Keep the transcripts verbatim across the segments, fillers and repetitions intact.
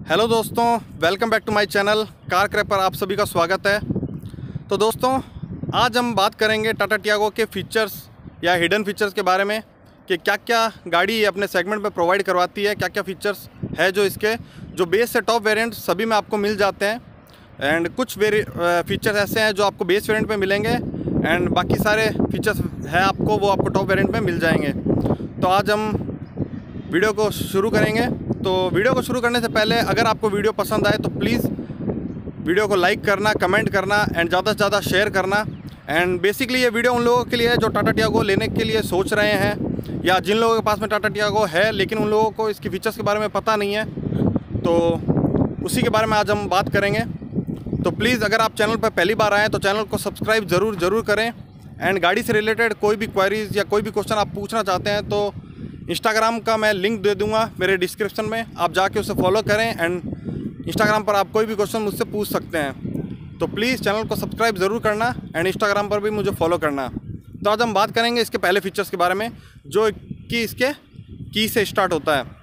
Hello दोस्तों, welcome back to my channel car crap पर आप सभी का स्वागत है। तो दोस्तों, आज हम बात करेंगे टाटा टियागो के फीचर्स या हिडन फीचर्स के बारे में कि क्या क्या गाड़ी ये अपने सेगमेंट में प्रोवाइड करवाती है, क्या क्या फीचर्स है जो इसके जो बेस से टॉप वेरिएंट सभी में आपको मिल जाते हैं। एंड कुछ वेरी फीचर्स ऐसे हैं जो आपको बेस वेरिएंट में मिलेंगे एंड बाकी सारे फीचर्स है आपको वो आपको टॉप वेरिएंट में मिल जाएंगे। तो आज हम वीडियो को शुरू करेंगे। तो वीडियो को शुरू करने से पहले अगर आपको वीडियो पसंद आए तो प्लीज़ वीडियो को लाइक करना, कमेंट करना एंड ज़्यादा से ज़्यादा शेयर करना। एंड बेसिकली ये वीडियो उन लोगों के लिए है जो टाटा टियागो लेने के लिए सोच रहे हैं या जिन लोगों के पास में टाटा टियागो है लेकिन उन लोगों को इसकी फ़ीचर्स के बारे में पता नहीं है, तो उसी के बारे में आज हम बात करेंगे। तो प्लीज़ अगर आप चैनल पर पहली बार आएँ तो चैनल को सब्सक्राइब ज़रूर ज़रूर करें। एंड गाड़ी से रिलेटेड कोई भी क्वेरीज़ या कोई भी क्वेश्चन आप पूछना चाहते हैं तो इंस्टाग्राम का मैं लिंक दे दूंगा मेरे डिस्क्रिप्शन में, आप जाके उसे फॉलो करें एंड इंस्टाग्राम पर आप कोई भी क्वेश्चन मुझसे पूछ सकते हैं। तो प्लीज़ चैनल को सब्सक्राइब ज़रूर करना एंड इंस्टाग्राम पर भी मुझे फॉलो करना। तो आज हम बात करेंगे इसके पहले फीचर्स के बारे में जो कि इसके की से स्टार्ट होता है।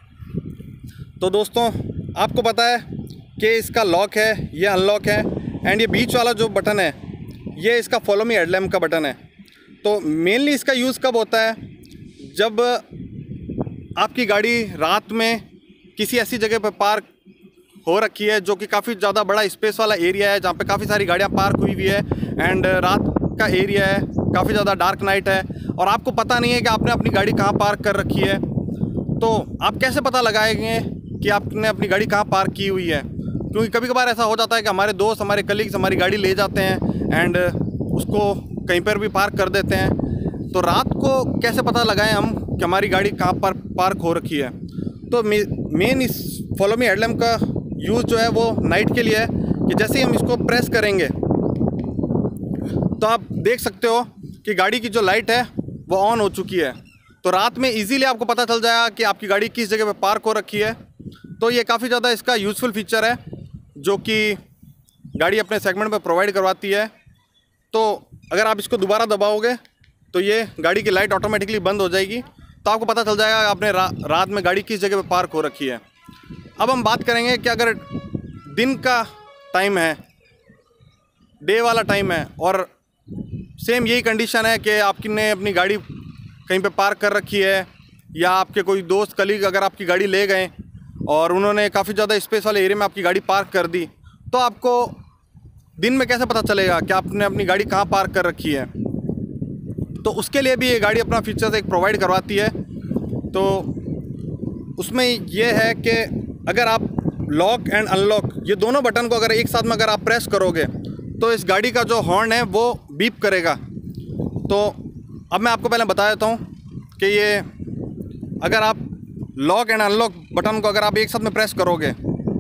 तो दोस्तों, आपको पता है कि इसका लॉक है, ये अनलॉक है एंड ये बीच वाला जो बटन है ये इसका फॉलो मी हेडलैम्प का बटन है। तो मेनली इसका यूज़ कब होता है, जब आपकी गाड़ी रात में किसी ऐसी जगह पर पार्क हो रखी है जो कि काफ़ी ज़्यादा बड़ा स्पेस वाला एरिया है, जहाँ पे काफ़ी सारी गाड़ियाँ पार्क हुई हुई है एंड रात का एरिया है, काफ़ी ज़्यादा डार्क नाइट है और आपको पता नहीं है कि आपने अपनी गाड़ी कहाँ पार्क कर रखी है। तो आप कैसे पता लगाएंगे कि आपने अपनी गाड़ी कहाँ पार्क की हुई है? क्योंकि कभी कभार ऐसा हो जाता है कि हमारे दोस्त, हमारे कलीग्स हमारी गाड़ी ले जाते हैं एंड उसको कहीं पर भी पार्क कर देते हैं। तो रात को कैसे पता लगाएं हम कि हमारी गाड़ी कहाँ पर पार्क हो रखी है? तो मेन इस फॉलो मी हेडलैम्प का यूज़ जो है वो नाइट के लिए है कि जैसे ही हम इसको प्रेस करेंगे तो आप देख सकते हो कि गाड़ी की जो लाइट है वो ऑन हो चुकी है। तो रात में इजीली आपको पता चल जाएगा कि आपकी गाड़ी किस जगह पे पार्क हो रखी है। तो ये काफ़ी ज़्यादा इसका यूज़फुल फीचर है जो कि गाड़ी अपने सेगमेंट में प्रोवाइड करवाती है। तो अगर आप इसको दोबारा दबाओगे तो ये गाड़ी की लाइट ऑटोमेटिकली बंद हो जाएगी, तो आपको पता चल जाएगा आपने रा, रात में गाड़ी किस जगह पे पार्क हो रखी है। अब हम बात करेंगे कि अगर दिन का टाइम है, डे वाला टाइम है और सेम यही कंडीशन है कि आपने अपनी गाड़ी कहीं पे पार्क कर रखी है या आपके कोई दोस्त कलीग अगर आपकी गाड़ी ले गए और उन्होंने काफ़ी ज़्यादा स्पेस वाले एरिया में आपकी गाड़ी पार्क कर दी, तो आपको दिन में कैसे पता चलेगा कि आपने अपनी गाड़ी कहाँ पार्क कर रखी है? तो उसके लिए भी ये गाड़ी अपना फीचर्स एक प्रोवाइड करवाती है। तो उसमें ये है कि अगर आप लॉक एंड अनलॉक ये दोनों बटन को अगर एक साथ में अगर आप प्रेस करोगे तो इस गाड़ी का जो हॉर्न है वो बीप करेगा। तो अब मैं आपको पहले बता देता हूँ कि ये अगर आप लॉक एंड अनलॉक बटन को अगर आप एक साथ में प्रेस करोगे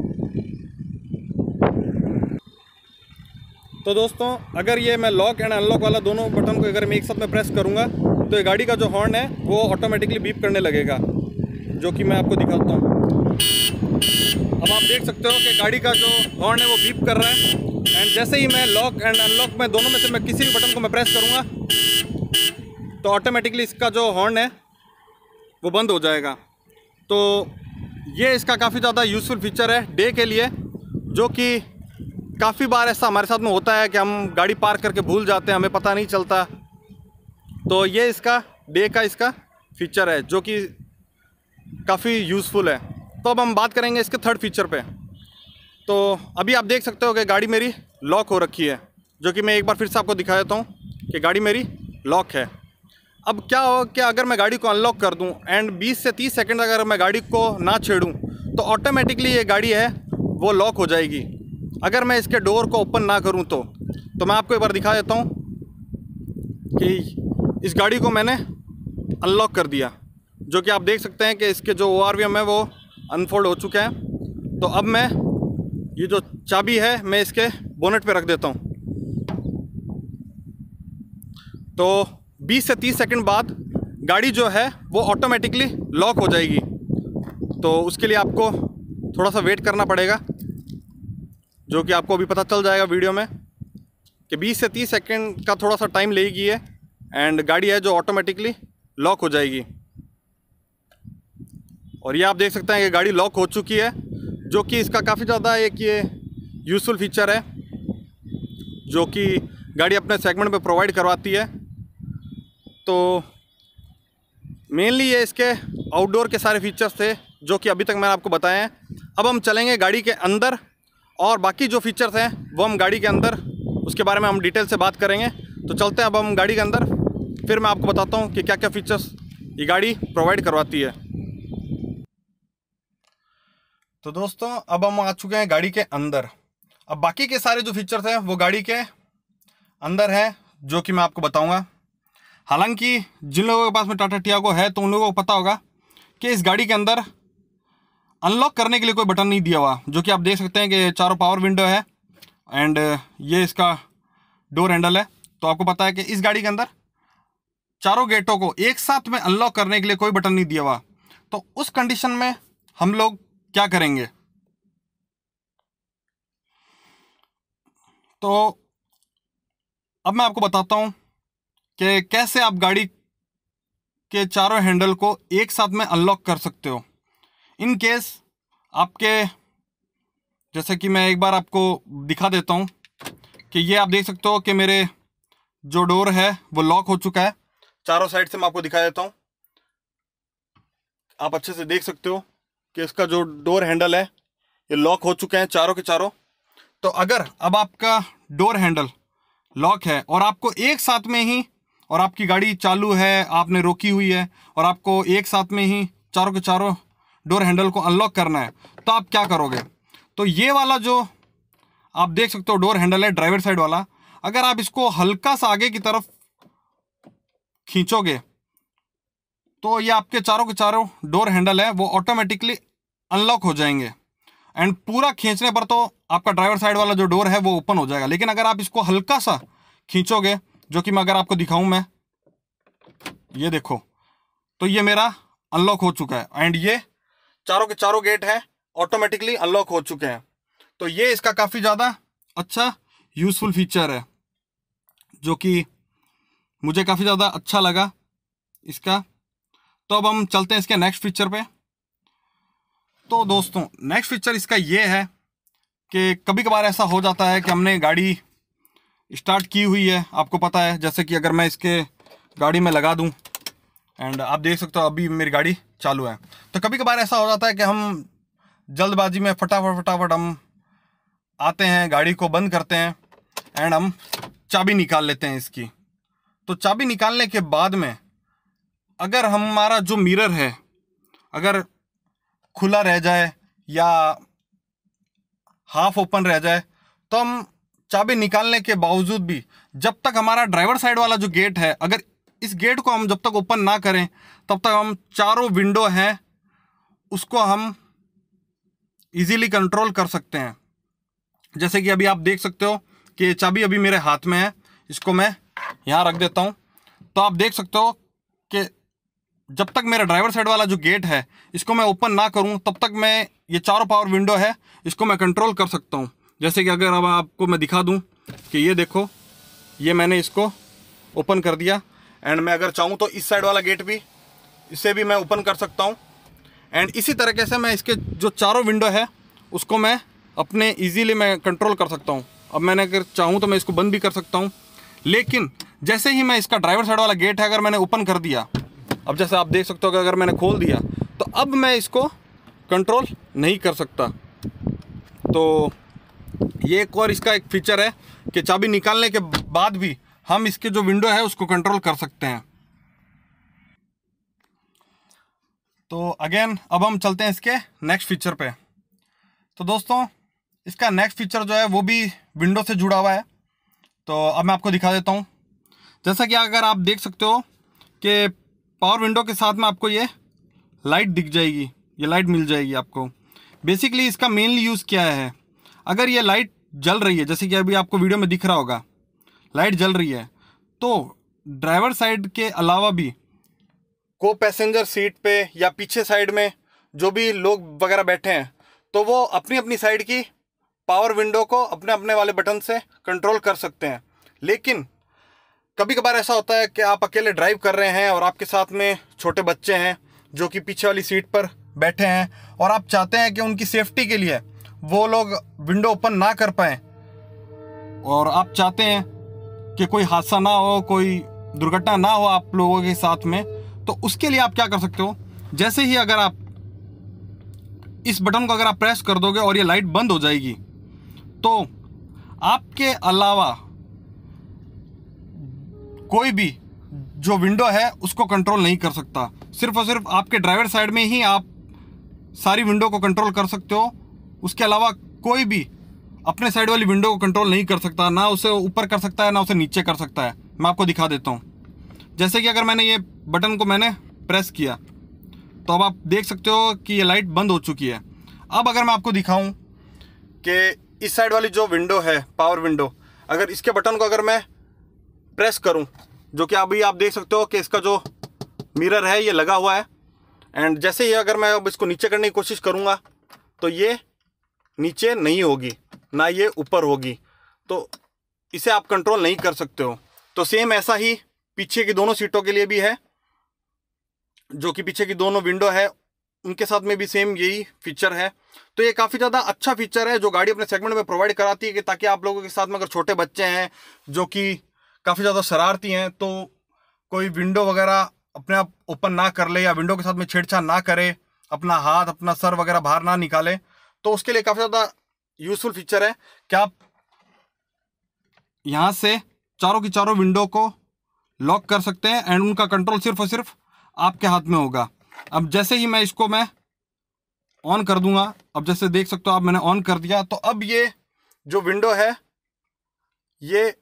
तो दोस्तों, अगर ये मैं लॉक एंड अनलॉक वाला दोनों बटन को अगर मैं एक साथ में प्रेस करूँगा तो ये गाड़ी का जो हॉर्न है वो ऑटोमेटिकली बीप करने लगेगा, जो कि मैं आपको दिखाता हूँ। अब आप देख सकते हो कि गाड़ी का जो हॉर्न है वो बीप कर रहा है एंड जैसे ही मैं लॉक एंड अनलॉक में दोनों में से मैं किसी भी बटन को मैं प्रेस करूँगा तो ऑटोमेटिकली इसका जो हॉर्न है वो बंद हो जाएगा। तो ये इसका काफ़ी ज़्यादा यूज़फुल फीचर है डे के लिए, जो कि काफ़ी बार ऐसा हमारे साथ में होता है कि हम गाड़ी पार्क करके भूल जाते हैं, हमें पता नहीं चलता। तो ये इसका डे का इसका फीचर है जो कि काफ़ी यूज़फुल है। तो अब हम बात करेंगे इसके थर्ड फीचर पे। तो अभी आप देख सकते हो कि गाड़ी मेरी लॉक हो रखी है, जो कि मैं एक बार फिर से आपको दिखा देता हूँ कि गाड़ी मेरी लॉक है। अब क्या हो कि अगर मैं गाड़ी को अनलॉक कर दूँ एंड बीस से तीस सेकेंड अगर मैं गाड़ी को ना छेड़ूँ तो ऑटोमेटिकली ये गाड़ी है वो लॉक हो जाएगी। अगर मैं इसके डोर को ओपन ना करूं तो तो मैं आपको एक बार दिखा देता हूं कि इस गाड़ी को मैंने अनलॉक कर दिया, जो कि आप देख सकते हैं कि इसके जो ओ आर वी एम है वो अनफोल्ड हो चुके हैं। तो अब मैं ये जो चाबी है मैं इसके बोनेट पे रख देता हूं। तो बीस से तीस सेकंड बाद गाड़ी जो है वो ऑटोमेटिकली लॉक हो जाएगी। तो उसके लिए आपको थोड़ा सा वेट करना पड़ेगा, जो कि आपको अभी पता चल जाएगा वीडियो में कि बीस से तीस सेकंड का थोड़ा सा टाइम लेगी है एंड गाड़ी है जो ऑटोमेटिकली लॉक हो जाएगी। और ये आप देख सकते हैं कि गाड़ी लॉक हो चुकी है। जो कि इसका काफ़ी ज़्यादा एक ये यूज़फुल फीचर है जो कि गाड़ी अपने सेगमेंट पे प्रोवाइड करवाती है। तो मेनली ये इसके आउटडोर के सारे फीचर्स थे जो कि अभी तक मैंने आपको बताए हैं। अब हम चलेंगे गाड़ी के अंदर और बाकी जो फीचर्स हैं वो हम गाड़ी के अंदर उसके बारे में हम डिटेल से बात करेंगे। तो चलते हैं अब हम गाड़ी के अंदर, फिर मैं आपको बताता हूँ कि क्या क्या फीचर्स ये गाड़ी प्रोवाइड करवाती है। तो दोस्तों अब हम आ चुके हैं गाड़ी के अंदर। अब बाकी के सारे जो फीचर्स हैं वो गाड़ी के अंदर हैं जो कि मैं आपको बताऊंगा। हालांकि जिन लोगों के पास में टाटा टियागो है तो उन लोगों को पता होगा कि इस गाड़ी के अंदर अनलॉक करने के लिए कोई बटन नहीं दिया हुआ, जो कि आप देख सकते हैं कि चारों पावर विंडो है एंड ये इसका डोर हैंडल है। तो आपको पता है कि इस गाड़ी के अंदर चारों गेटों को एक साथ में अनलॉक करने के लिए कोई बटन नहीं दिया हुआ। तो उस कंडीशन में हम लोग क्या करेंगे, तो अब मैं आपको बताता हूं कि कैसे आप गाड़ी के चारों हैंडल को एक साथ में अनलॉक कर सकते हो। इन केस आपके, जैसे कि मैं एक बार आपको दिखा देता हूं कि ये आप देख सकते हो कि मेरे जो डोर है वो लॉक हो चुका है। चारों साइड से मैं आपको दिखा देता हूं, आप अच्छे से देख सकते हो कि इसका जो डोर हैंडल है ये लॉक हो चुके हैं चारों के चारों। तो अगर अब आपका डोर हैंडल लॉक है और आपको एक साथ में ही, और आपकी गाड़ी चालू है, आपने रोकी हुई है और आपको एक साथ में ही चारों के चारों डोर हैंडल को अनलॉक करना है, तो आप क्या करोगे। तो ये वाला जो आप देख सकते हो डोर हैंडल है ड्राइवर साइड वाला, अगर आप इसको हल्का सा आगे की तरफ खींचोगे तो ये आपके चारों के चारों डोर हैंडल है वो ऑटोमेटिकली अनलॉक हो जाएंगे एंड पूरा खींचने पर तो आपका ड्राइवर साइड वाला जो डोर है वो ओपन हो जाएगा। लेकिन अगर आप इसको हल्का सा खींचोगे, जो कि मैं अगर आपको दिखाऊं, मैं ये देखो, तो ये मेरा अनलॉक हो चुका है एंड ये चारों के चारों गेट हैं ऑटोमेटिकली अनलॉक हो चुके हैं। तो ये इसका काफ़ी ज़्यादा अच्छा यूज़फुल फीचर है जो कि मुझे काफ़ी ज़्यादा अच्छा लगा इसका। तो अब हम चलते हैं इसके नेक्स्ट फीचर पे। तो दोस्तों नेक्स्ट फीचर इसका ये है कि कभी कभार ऐसा हो जाता है कि हमने गाड़ी स्टार्ट की हुई है, आपको पता है, जैसे कि अगर मैं इसके गाड़ी में लगा दूं एंड आप देख सकते हो अभी मेरी गाड़ी चालू है। तो कभी कभार ऐसा हो जाता है कि हम जल्दबाजी में फटाफट फटाफट हम आते हैं, गाड़ी को बंद करते हैं एंड हम चाबी निकाल लेते हैं इसकी। तो चाबी निकालने के बाद में अगर हमारा जो मिरर है अगर खुला रह जाए या हाफ ओपन रह जाए, तो हम चाबी निकालने के बावजूद भी जब तक हमारा ड्राइवर साइड वाला जो गेट है, अगर इस गेट को हम जब तक ओपन ना करें तब तक हम चारों विंडो हैं उसको हम इजीली कंट्रोल कर सकते हैं। जैसे कि अभी आप देख सकते हो कि चाबी अभी मेरे हाथ में है, इसको मैं यहाँ रख देता हूँ। तो आप देख सकते हो कि जब तक मेरा ड्राइवर साइड वाला जो गेट है इसको मैं ओपन ना करूं तब तक मैं ये चारों पावर विंडो है इसको मैं कंट्रोल कर सकता हूं। जैसे कि अगर अब आपको मैं दिखा दूं कि ये देखो, ये मैंने इसको ओपन कर दिया एंड मैं अगर चाहूं तो इस साइड वाला गेट भी, इसे भी मैं ओपन कर सकता हूं एंड इसी तरीके से मैं इसके जो चारों विंडो है उसको मैं अपने ईजीली मैं कंट्रोल कर सकता हूँ। अब मैंने अगर चाहूँ तो मैं इसको बंद भी कर सकता हूँ, लेकिन जैसे ही मैं इसका ड्राइवर साइड वाला गेट है अगर मैंने ओपन कर दिया, अब जैसे आप देख सकते हो कि अगर मैंने खोल दिया तो अब मैं इसको कंट्रोल नहीं कर सकता। तो ये एक और इसका एक फीचर है कि चाबी निकालने के बाद भी हम इसके जो विंडो है उसको कंट्रोल कर सकते हैं। तो अगेन अब हम चलते हैं इसके नेक्स्ट फीचर पे। तो दोस्तों इसका नेक्स्ट फीचर जो है वो भी विंडो से जुड़ा हुआ है। तो अब मैं आपको दिखा देता हूँ। जैसा कि अगर आप देख सकते हो कि पावर विंडो के साथ में आपको ये लाइट दिख जाएगी, ये लाइट मिल जाएगी आपको। बेसिकली इसका मेनली यूज़ क्या है, अगर ये लाइट जल रही है, जैसे कि अभी आपको वीडियो में दिख रहा होगा लाइट जल रही है, तो ड्राइवर साइड के अलावा भी को पैसेंजर सीट पे या पीछे साइड में जो भी लोग वगैरह बैठे हैं तो वो अपनी अपनी साइड की पावर विंडो को अपने अपने वाले बटन से कंट्रोल कर सकते हैं। लेकिन कभी कभार ऐसा होता है कि आप अकेले ड्राइव कर रहे हैं और आपके साथ में छोटे बच्चे हैं जो कि पीछे वाली सीट पर बैठे हैं और आप चाहते हैं कि उनकी सेफ्टी के लिए वो लोग विंडो ओपन ना कर पाएँ और आप चाहते हैं कि कोई हादसा ना हो, कोई दुर्घटना ना हो आप लोगों के साथ में, तो उसके लिए आप क्या कर सकते हो, जैसे ही अगर आप इस बटन को अगर आप प्रेस कर दोगे और ये लाइट बंद हो जाएगी, तो आपके अलावा कोई भी जो विंडो है उसको कंट्रोल नहीं कर सकता। सिर्फ और सिर्फ आपके ड्राइवर साइड में ही आप सारी विंडो को कंट्रोल कर सकते हो। उसके अलावा कोई भी अपने साइड वाली विंडो को कंट्रोल नहीं कर सकता, ना उसे ऊपर कर सकता है ना उसे नीचे कर सकता है। मैं आपको दिखा देता हूँ। जैसे कि अगर मैंने ये बटन को मैंने प्रेस किया तो अब आप देख सकते हो कि ये लाइट बंद हो चुकी है। अब अगर मैं आपको दिखाऊं कि इस साइड वाली जो विंडो है, पावर विंडो, अगर इसके बटन को अगर मैं प्रेस करूं, जो कि अभी आप देख सकते हो कि इसका जो मिरर है ये लगा हुआ है, एंड जैसे ही अगर मैं अब इसको नीचे करने की कोशिश करूंगा तो ये नीचे नहीं होगी, ना ये ऊपर होगी, तो इसे आप कंट्रोल नहीं कर सकते हो। तो सेम ऐसा ही पीछे की दोनों सीटों के लिए भी है, जो कि पीछे की दोनों विंडो है उनके साथ में भी सेम यही फीचर है। तो ये काफ़ी ज़्यादा अच्छा फीचर है जो गाड़ी अपने सेगमेंट में प्रोवाइड कराती है, कि ताकि आप लोगों के साथ में अगर छोटे बच्चे हैं जो कि काफ़ी ज़्यादा शरारती हैं, तो कोई विंडो वगैरह अपने आप ओपन ना कर ले या विंडो के साथ में छेड़छाड़ ना करे, अपना हाथ अपना सर वगैरह बाहर ना निकाले, तो उसके लिए काफ़ी ज़्यादा यूज़फुल फीचर है कि आप यहाँ से चारों की चारों विंडो को लॉक कर सकते हैं एंड उनका कंट्रोल सिर्फ और सिर्फ आपके हाथ में होगा। अब जैसे ही मैं इसको मैं ऑन कर दूंगा, अब जैसे देख सकते हो आप मैंने ऑन कर दिया, तो अब ये जो विंडो है ये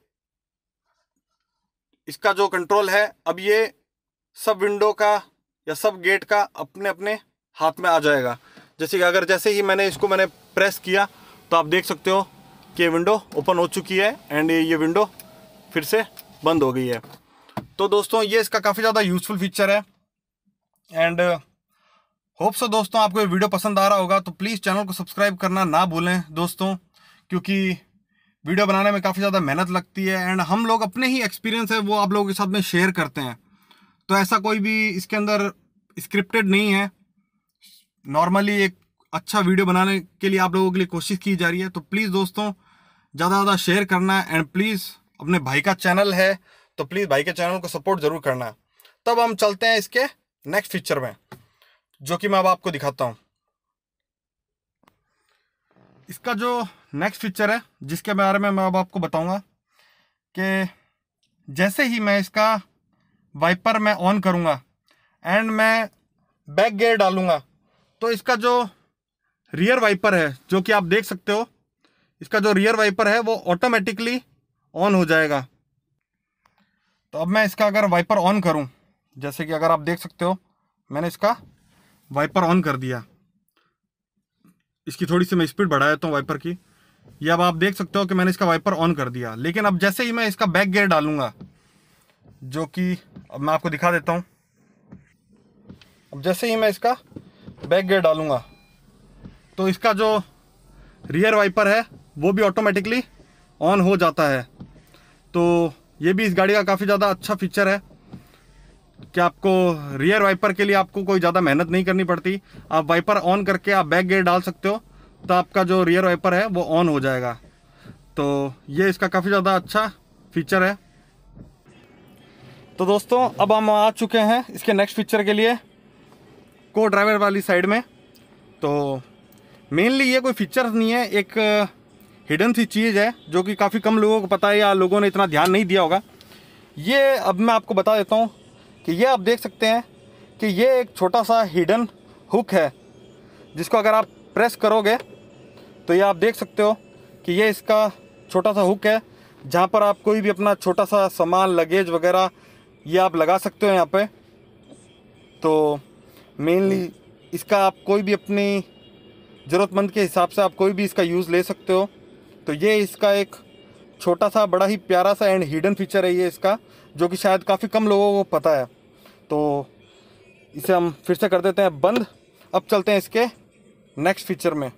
इसका जो कंट्रोल है अब ये सब विंडो का या सब गेट का अपने अपने हाथ में आ जाएगा। जैसे कि अगर जैसे ही मैंने इसको मैंने प्रेस किया तो आप देख सकते हो कि विंडो ओपन हो चुकी है एंड ये विंडो फिर से बंद हो गई है। तो दोस्तों ये इसका काफ़ी ज़्यादा यूज़फुल फीचर है एंड होप सो दोस्तों आपको ये वीडियो पसंद आ रहा होगा। तो प्लीज़ चैनल को सब्सक्राइब करना ना भूलें दोस्तों, क्योंकि वीडियो बनाने में काफ़ी ज़्यादा मेहनत लगती है एंड हम लोग अपने ही एक्सपीरियंस है वो आप लोगों के साथ में शेयर करते हैं। तो ऐसा कोई भी इसके अंदर स्क्रिप्टेड नहीं है, नॉर्मली एक अच्छा वीडियो बनाने के लिए आप लोगों के लिए कोशिश की जा रही है। तो प्लीज़ दोस्तों ज़्यादा ज़्यादा शेयर करना एंड प्लीज़ अपने भाई का चैनल है तो प्लीज़ भाई के चैनल को सपोर्ट ज़रूर करना। तब हम चलते हैं इसके नेक्स्ट फीचर में, जो कि मैं अब आपको दिखाता हूँ। इसका जो नेक्स्ट फीचर है जिसके बारे में मैं अब आपको बताऊंगा कि जैसे ही मैं इसका वाइपर मैं ऑन करूंगा एंड मैं बैक गियर डालूंगा, तो इसका जो रियर वाइपर है जो कि आप देख सकते हो, इसका जो रियर वाइपर है वो ऑटोमेटिकली ऑन हो जाएगा। तो अब मैं इसका अगर वाइपर ऑन करूं, जैसे कि अगर आप देख सकते हो मैंने इसका वाइपर ऑन कर दिया, इसकी थोड़ी सी मैं स्पीड बढ़ा देता हूँ वाइपर की, ये अब आप देख सकते हो कि मैंने इसका वाइपर ऑन कर दिया। लेकिन अब जैसे ही मैं इसका बैक गियर डालूंगा, जो कि अब मैं आपको दिखा देता हूँ, अब जैसे ही मैं इसका बैक गियर डालूंगा तो इसका जो रियर वाइपर है वो भी ऑटोमेटिकली ऑन हो जाता है। तो ये भी इस गाड़ी का काफ़ी ज़्यादा अच्छा फीचर है कि आपको रियर वाइपर के लिए आपको कोई ज़्यादा मेहनत नहीं करनी पड़ती। आप वाइपर ऑन करके आप बैक गियर डाल सकते हो तो आपका जो रियर वाइपर है वो ऑन हो जाएगा। तो ये इसका काफ़ी ज़्यादा अच्छा फीचर है। तो दोस्तों अब हम आ चुके हैं इसके नेक्स्ट फीचर के लिए, को ड्राइवर वाली साइड में। तो मेनली ये कोई फीचर नहीं है, एक हिडन सी चीज़ है जो कि काफ़ी कम लोगों को पता है या लोगों ने इतना ध्यान नहीं दिया होगा। ये अब मैं आपको बता देता हूँ कि ये आप देख सकते हैं कि ये एक छोटा सा हिडन हुक है, जिसको अगर आप प्रेस करोगे तो ये आप देख सकते हो कि ये इसका छोटा सा हुक है, जहाँ पर आप कोई भी अपना छोटा सा सामान लगेज वगैरह ये आप लगा सकते हो यहाँ पे। तो मेनली इसका आप कोई भी अपनी ज़रूरतमंद के हिसाब से आप कोई भी इसका यूज़ ले सकते हो। तो ये इसका एक छोटा सा बड़ा ही प्यारा सा एंड हिडन फीचर है ये इसका, जो कि शायद काफ़ी कम लोगों को पता है। तो इसे हम फिर से कर देते हैं बंद। अब चलते हैं इसके नेक्स्ट फीचर में।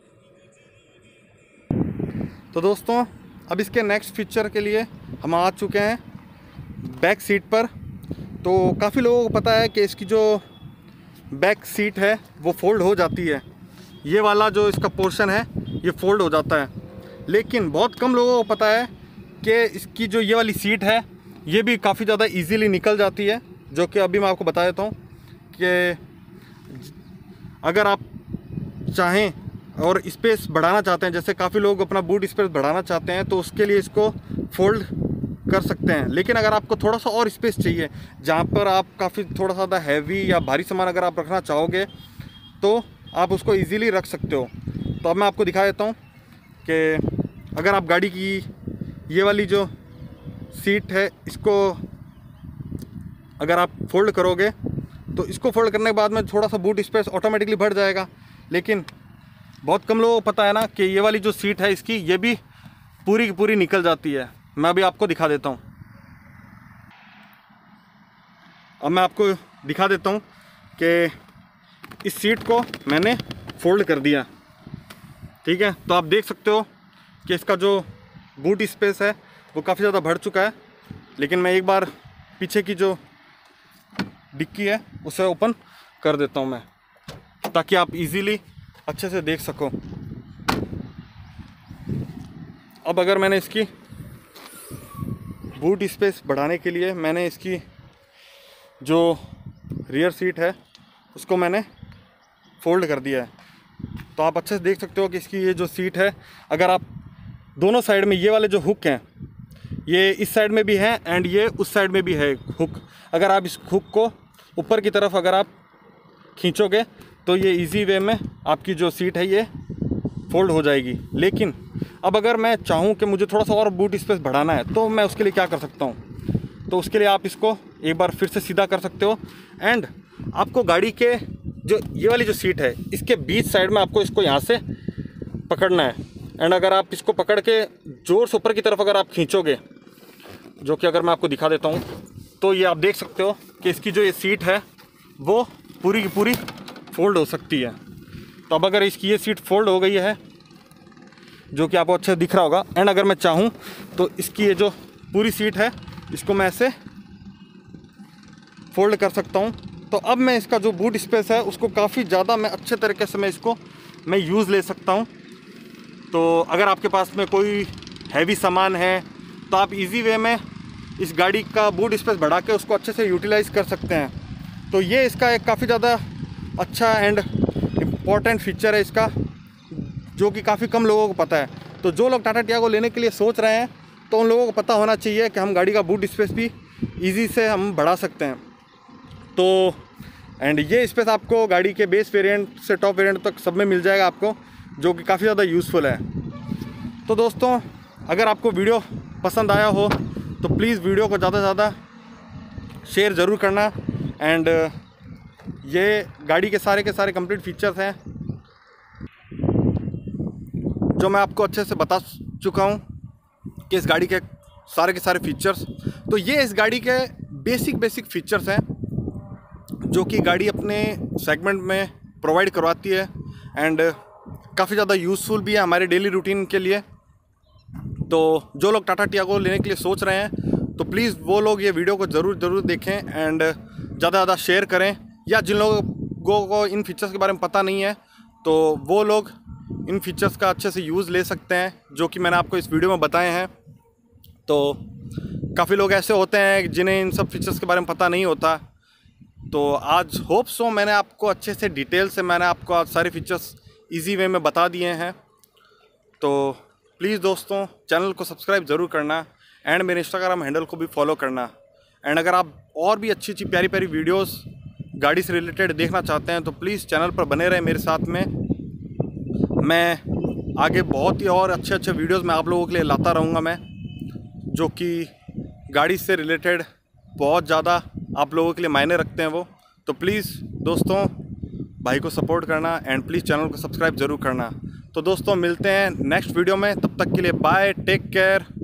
तो दोस्तों अब इसके नेक्स्ट फीचर के लिए हम आ चुके हैं बैक सीट पर। तो काफ़ी लोगों को पता है कि इसकी जो बैक सीट है वो फोल्ड हो जाती है। ये वाला जो इसका पोर्शन है ये फोल्ड हो जाता है। लेकिन बहुत कम लोगों को पता है कि इसकी जो ये वाली सीट है ये भी काफ़ी ज़्यादा इजीली निकल जाती है, जो कि अभी मैं आपको बता देता हूँ कि अगर आप चाहें और स्पेस बढ़ाना चाहते हैं, जैसे काफ़ी लोग अपना बूट स्पेस बढ़ाना चाहते हैं, तो उसके लिए इसको फोल्ड कर सकते हैं। लेकिन अगर आपको थोड़ा सा और स्पेस चाहिए, जहाँ पर आप काफ़ी थोड़ा सा हैवी या भारी सामान अगर आप रखना चाहोगे तो आप उसको इजीली रख सकते हो। तो अब मैं आपको दिखा देता हूँ कि अगर आप गाड़ी की ये वाली जो सीट है इसको अगर आप फोल्ड करोगे तो इसको फोल्ड करने के बाद में थोड़ा सा बूट स्पेस ऑटोमेटिकली बढ़ जाएगा। लेकिन बहुत कम लोगों को पता है ना कि ये वाली जो सीट है इसकी ये भी पूरी की पूरी निकल जाती है। मैं अभी आपको दिखा देता हूँ। अब मैं आपको दिखा देता हूँ कि इस सीट को मैंने फोल्ड कर दिया, ठीक है। तो आप देख सकते हो कि इसका जो बूट स्पेस है वो काफ़ी ज़्यादा बढ़ चुका है। लेकिन मैं एक बार पीछे की जो डिक्की है उसे ओपन कर देता हूँ मैं, ताकि आप इजीली अच्छे से देख सको। अब अगर मैंने इसकी बूट स्पेस बढ़ाने के लिए मैंने इसकी जो रियर सीट है उसको मैंने फोल्ड कर दिया है, तो आप अच्छे से देख सकते हो कि इसकी ये जो सीट है, अगर आप दोनों साइड में ये वाले जो हुक हैं ये इस साइड में भी हैं एंड ये उस साइड में भी है हुक, अगर आप इस हुक को ऊपर की तरफ अगर आप खींचोगे तो ये इजी वे में आपकी जो सीट है ये फोल्ड हो जाएगी। लेकिन अब अगर मैं चाहूँ कि मुझे थोड़ा सा और बूट स्पेस बढ़ाना है तो मैं उसके लिए क्या कर सकता हूँ, तो उसके लिए आप इसको एक बार फिर से सीधा कर सकते हो एंड आपको गाड़ी के जो ये वाली जो सीट है इसके बीच साइड में आपको इसको यहाँ से पकड़ना है एंड अगर आप इसको पकड़ के ज़ोर से ऊपर की तरफ अगर आप खींचोगे, जो कि अगर मैं आपको दिखा देता हूँ, तो ये आप देख सकते हो कि इसकी जो ये सीट है वो पूरी की पूरी फोल्ड हो सकती है। तो अब अगर इसकी ये सीट फोल्ड हो गई है, जो कि आपको अच्छा दिख रहा होगा, एंड अगर मैं चाहूँ तो इसकी ये जो पूरी सीट है इसको मैं ऐसे फोल्ड कर सकता हूँ। तो अब मैं इसका जो बूट स्पेस है उसको काफ़ी ज़्यादा मैं अच्छे तरीके से मैं इसको मैं यूज़ ले सकता हूँ। तो अगर आपके पास में कोई हैवी सामान है तो आप इजी वे में इस गाड़ी का बूट स्पेस बढ़ा के उसको अच्छे से यूटिलाइज़ कर सकते हैं। तो ये इसका एक काफ़ी ज़्यादा अच्छा एंड इम्पॉर्टेंट फीचर है इसका, जो कि काफ़ी कम लोगों को पता है। तो जो लोग टाटा टियागो लेने के लिए सोच रहे हैं तो उन लोगों को पता होना चाहिए कि हम गाड़ी का बूट स्पेस भी ईजी से हम बढ़ा सकते हैं। तो एंड ये स्पेस आपको गाड़ी के बेस वेरिएंट से टॉप वेरिएंट तक सब में मिल जाएगा आपको, जो कि काफ़ी ज़्यादा यूज़फुल है। तो दोस्तों, अगर आपको वीडियो पसंद आया हो तो प्लीज़ वीडियो को ज़्यादा से ज़्यादा शेयर ज़रूर करना एंड ये गाड़ी के सारे के सारे कंप्लीट फीचर्स हैं जो मैं आपको अच्छे से बता चुका हूँ कि इस गाड़ी के सारे के सारे फीचर्स। तो ये इस गाड़ी के बेसिक बेसिक फीचर्स हैं जो कि गाड़ी अपने सेगमेंट में प्रोवाइड करवाती है एंड काफ़ी ज़्यादा यूज़फुल भी है हमारे डेली रूटीन के लिए। तो जो लोग टाटा टियागो लेने के लिए सोच रहे हैं तो प्लीज़ वो लोग ये वीडियो को ज़रूर ज़रूर देखें एंड ज़्यादा ज़्यादा शेयर करें, या जिन लोगों को इन फीचर्स के बारे में पता नहीं है तो वो लोग इन फीचर्स का अच्छे से यूज़ ले सकते हैं, जो कि मैंने आपको इस वीडियो में बताए हैं। तो काफ़ी लोग ऐसे होते हैं जिन्हें इन सब फीचर्स के बारे में पता नहीं होता। तो आज होप सो मैंने आपको अच्छे से डिटेल से मैंने आपको आज सारे फीचर्स इजी वे में बता दिए हैं। तो प्लीज़ दोस्तों, चैनल को सब्सक्राइब ज़रूर करना एंड मेरे इंस्टाग्राम हैंडल को भी फॉलो करना। एंड अगर आप और भी अच्छी अच्छी प्यारी प्यारी वीडियोस गाड़ी से रिलेटेड देखना चाहते हैं तो प्लीज़ चैनल पर बने रहें मेरे साथ में। मैं आगे बहुत ही और अच्छे अच्छे वीडियोस मैं आप लोगों के लिए लाता रहूँगा मैं, जो कि गाड़ी से रिलेटेड बहुत ज़्यादा आप लोगों के लिए मायने रखते हैं वो। तो प्लीज़ दोस्तों, भाई को सपोर्ट करना एंड प्लीज़ चैनल को सब्सक्राइब ज़रूर करना। तो दोस्तों, मिलते हैं नेक्स्ट वीडियो में, तब तक के लिए बाय, टेक केयर।